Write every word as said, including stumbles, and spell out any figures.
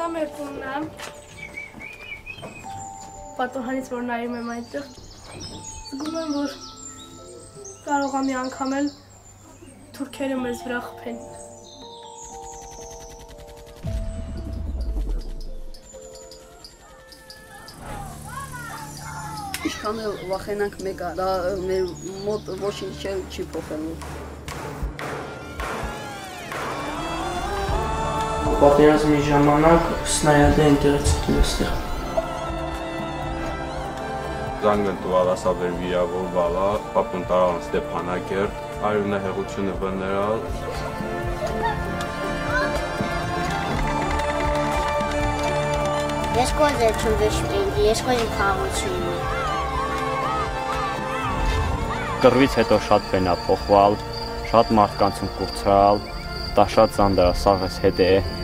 Սա մեր տունն է։ Պատոհանից որ նայում եմ այնտեղ, զգում եմ, որ կարող եմ մի անգամ էլ թուրքերը մեզ վրա խփեն։ Ինչքան էլ վախենանք մեկը, դա մեր մոտ ոչինչ չի փոխելու։ Պատերազմի ժամանակ սնայադը ինտերեցիքն էստեղ։ Զանգն տուալասաբեր վիրավորվալա, պապուն տարան Ստեփանակերտ, արյունը հեղությունը վներալ։ Ես կոզեր չուվեշպենգի, ես կոզին խաղություն։ Կռվից հետո շատ բենա փոխվալ, շատ մարդկանցում կուրցրալ, դա շատ զանդարա սաղես հետ է։